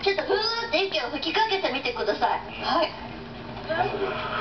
ちょっとふーって息を吹きかけてみてください。はい。